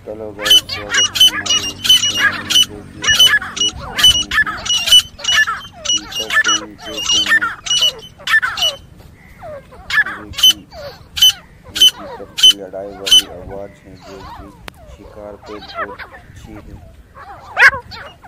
Hello guys, स्वागत है हमारे चैनल में। जो कि आप देख रहे हैं टीटर टीम के चैनल, जो कि ये टीटर की लड़ाई वाली आवाज़ है, जो कि शिकार पे बहुत अच्छी है।